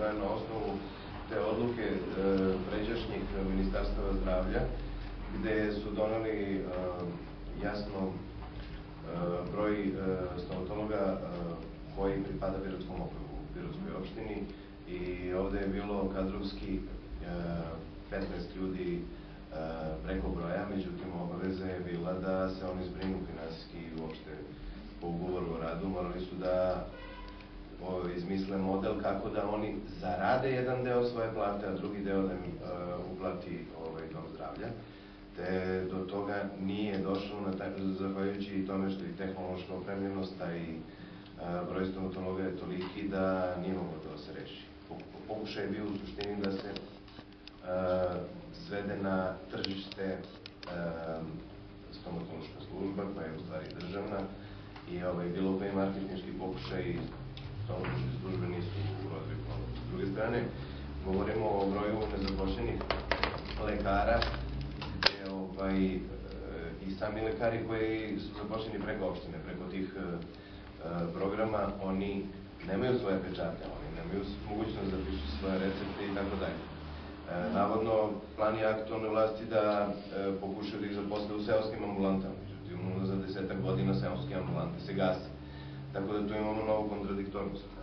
To je na osnovu te odluke pređašnjih ministarstava zdravlja, gde su doneli jasno broj stomatologa koji pripada Pirotskom okrugu, u Pirotskoj opštini, i ovde je bilo kadrovski 15 ljudi preko broja, međutim obaveza je bila da se oni zbrinu finansijski i uopšte po ugovoru o radu. Morali su da izmisle model kako da oni zarade jedan deo svoje plate, a drugi deo da im uplati dom zdravlja. Te do toga nije došlo, zahvaljujući tome što i tehnološka opremljenost, a i broj stomatologa je toliki da nije moglo da se reši. Pokušaj je bio u suštini da se svede na tržište stomatološka služba, koja je u stvari državna, i bilo koji marketinški pokušaj stomatološke službe nisu urodili plodom. S druge strane, govorimo o broju nezaposlenih lekara, i sami lekari koji su zaposleni preko opštine, preko tih programa, oni nemaju svoje pečate, oni nemaju mogućnost da pišu svoje recepte i tako dalje. Navodno, plan je aktualne vlasti da pokušaju da ih zaposle u seoskim ambulantama, međutim, za 10 godina seoske ambulante se gase. Tako da tu imamo novu kontradiktornost.